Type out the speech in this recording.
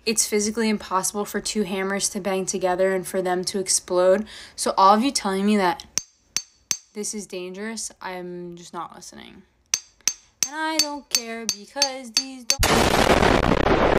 it's physically impossible for two hammers to bang together and for them to explode. So all of you telling me that this is dangerous, I'm just not listening. And I don't care because these don't...